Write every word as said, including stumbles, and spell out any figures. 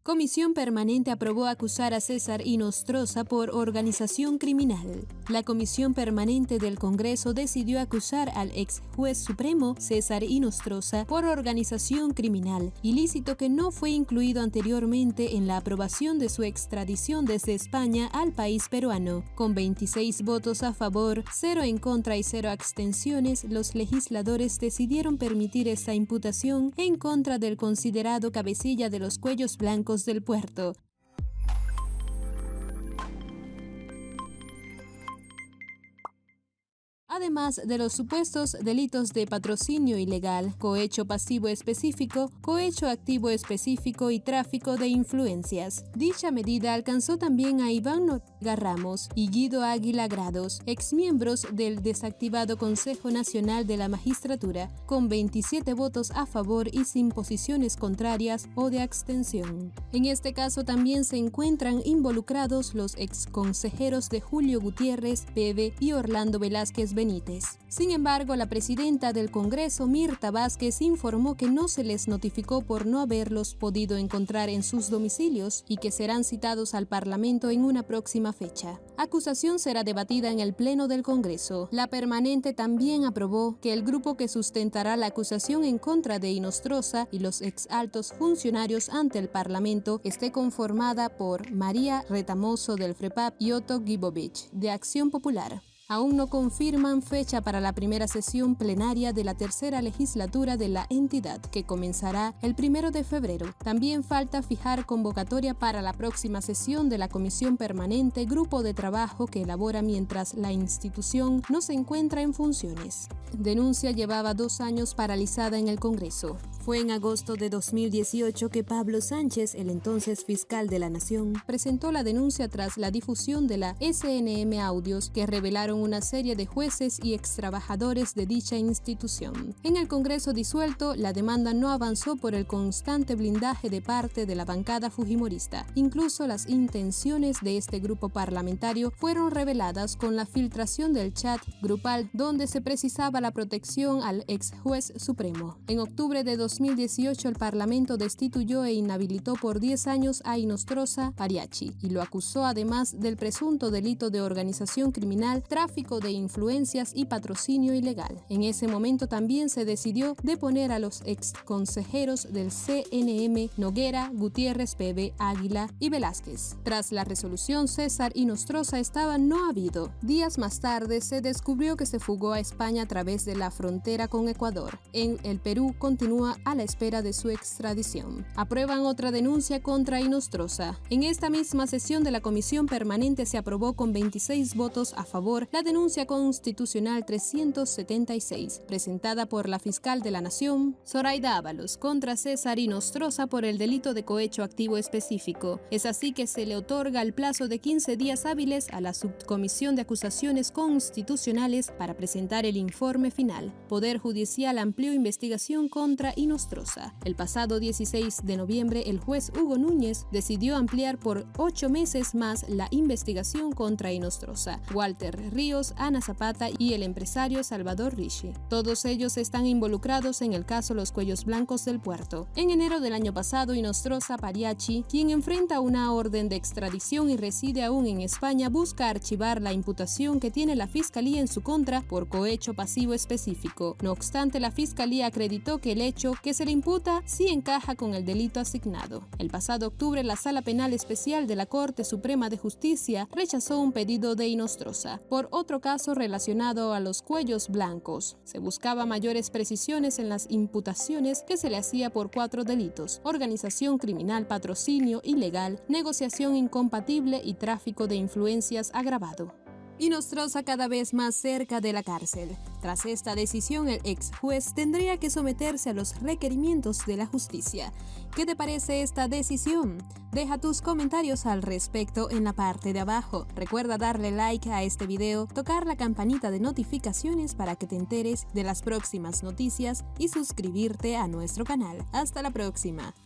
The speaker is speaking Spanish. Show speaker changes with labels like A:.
A: Comisión Permanente aprobó acusar a César Inostroza por organización criminal. La Comisión Permanente del Congreso decidió acusar al ex juez supremo César Inostroza por organización criminal, ilícito que no fue incluido anteriormente en la aprobación de su extradición desde España al país peruano. Con veintiséis votos a favor, cero en contra y cero abstenciones, los legisladores decidieron permitir esta imputación en contra del considerado cabecilla de los cuellos blancos del puerto. Además de los supuestos delitos de patrocinio ilegal, cohecho pasivo específico, cohecho activo específico y tráfico de influencias. Dicha medida alcanzó también a Iván Noriega Ramos y Guido Águila Grados, exmiembros del desactivado Consejo Nacional de la Magistratura, con veintisiete votos a favor y sin posiciones contrarias o de abstención. En este caso también se encuentran involucrados los exconsejeros de Julio Gutiérrez Peve y Orlando Velázquez Benítez. Sin embargo, la presidenta del Congreso, Mirta Vázquez, informó que no se les notificó por no haberlos podido encontrar en sus domicilios y que serán citados al Parlamento en una próxima fecha. Acusación será debatida en el Pleno del Congreso. La permanente también aprobó que el grupo que sustentará la acusación en contra de Inostroza y los exaltos funcionarios ante el Parlamento esté conformada por María Retamoso del FREPAP y Otto Gibovich de Acción Popular. Aún no confirman fecha para la primera sesión plenaria de la tercera legislatura de la entidad, que comenzará el primero de febrero. También falta fijar convocatoria para la próxima sesión de la Comisión Permanente, grupo de trabajo que elabora mientras la institución no se encuentra en funciones. Denuncia llevaba dos años paralizada en el Congreso. Fue en agosto de dos mil dieciocho que Pablo Sánchez, el entonces fiscal de la Nación, presentó la denuncia tras la difusión de la S N M audios que revelaron una serie de jueces y extrabajadores de dicha institución. En el Congreso disuelto, la demanda no avanzó por el constante blindaje de parte de la bancada fujimorista. Incluso las intenciones de este grupo parlamentario fueron reveladas con la filtración del chat grupal donde se precisaba la protección al ex juez supremo. En octubre de dos mil dieciocho, el Parlamento destituyó e inhabilitó por diez años a Inostroza Pariachi y lo acusó además del presunto delito de organización criminal, tráfico de influencias y patrocinio ilegal. En ese momento también se decidió deponer a los ex consejeros del C N M Noguera, Gutiérrez Peve, Águila y Velázquez. Tras la resolución, César Inostroza estaba no habido. Días más tarde se descubrió que se fugó a España a través de la frontera con Ecuador. En el Perú continúa a la espera de su extradición. Aprueban otra denuncia contra Inostroza. En esta misma sesión de la Comisión Permanente se aprobó con veintiséis votos a favor la denuncia constitucional trescientos setenta y seis, presentada por la fiscal de la Nación, Zoraida Ábalos, contra César Inostroza por el delito de cohecho activo específico. Es así que se le otorga el plazo de quince días hábiles a la Subcomisión de Acusaciones Constitucionales para presentar el informe final. Poder Judicial amplió investigación contra Inostroza. El pasado dieciséis de noviembre, el juez Hugo Núñez decidió ampliar por ocho meses más la investigación contra Inostroza, Walter Ríos, Ana Zapata y el empresario Salvador Ricci. Todos ellos están involucrados en el caso Los Cuellos Blancos del Puerto. En enero del año pasado, Inostroza Pariachi, quien enfrenta una orden de extradición y reside aún en España, busca archivar la imputación que tiene la Fiscalía en su contra por cohecho pasivo específico. No obstante, la Fiscalía acreditó que el hecho que se le imputa sí encaja con el delito asignado. El pasado octubre, la Sala Penal Especial de la Corte Suprema de Justicia rechazó un pedido de Inostroza por otro caso relacionado a los cuellos blancos. Se buscaba mayores precisiones en las imputaciones que se le hacía por cuatro delitos: organización criminal, patrocinio ilegal, negociación incompatible y tráfico de influencias agravado. Inostroza cada vez más cerca de la cárcel. Tras esta decisión, el ex juez tendría que someterse a los requerimientos de la justicia. ¿Qué te parece esta decisión? Deja tus comentarios al respecto en la parte de abajo. Recuerda darle like a este video, tocar la campanita de notificaciones para que te enteres de las próximas noticias y suscribirte a nuestro canal. Hasta la próxima.